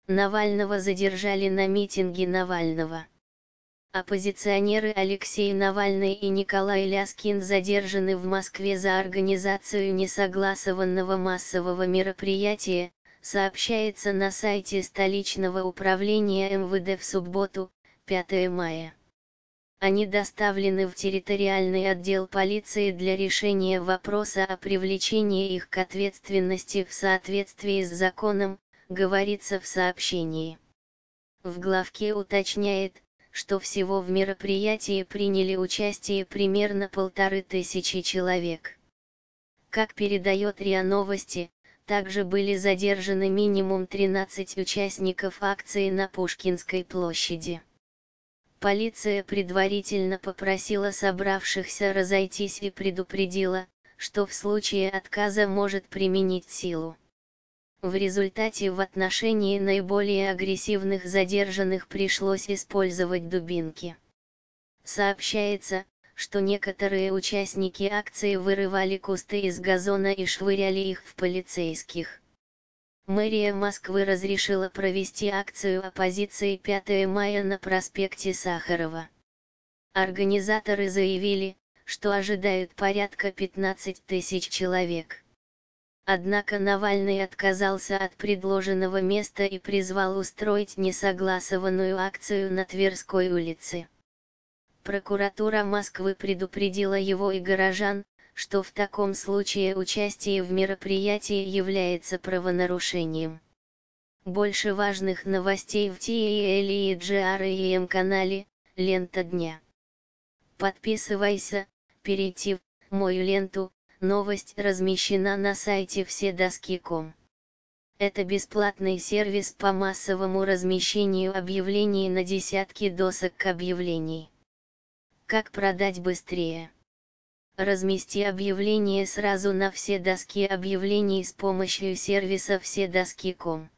Навального задержали на митинге Навального. Оппозиционеры Алексей Навальный и Николай Ляскин задержаны в Москве за организацию несогласованного массового мероприятия, сообщается на сайте столичного управления МВД в субботу, 5 мая. Они доставлены в территориальный отдел полиции для решения вопроса о привлечении их к ответственности в соответствии с законом, говорится в сообщении. В главке уточняет, что всего в мероприятии приняли участие примерно 1500 человек. Как передает РИА Новости, также были задержаны минимум 13 участников акции на Пушкинской площади. Полиция предварительно попросила собравшихся разойтись и предупредила, что в случае отказа может применить силу. В результате в отношении наиболее агрессивных задержанных пришлось использовать дубинки. Сообщается, что некоторые участники акции вырывали кусты из газона и швыряли их в полицейских. Мэрия Москвы разрешила провести акцию оппозиции 5 мая на проспекте Сахарова. Организаторы заявили, что ожидают порядка 15 тысяч человек. Однако Навальный отказался от предложенного места и призвал устроить несогласованную акцию на Тверской улице. Прокуратура Москвы предупредила его и горожан, что в таком случае участие в мероприятии является правонарушением. Больше важных новостей в TLEGR канале «Лента дня». Подписывайся, перейти в «Мою ленту». Новость размещена на сайте вседоски.ком. Это бесплатный сервис по массовому размещению объявлений на десятки досок объявлений. Как продать быстрее? Размести объявление сразу на все доски объявлений с помощью сервиса вседоски.ком.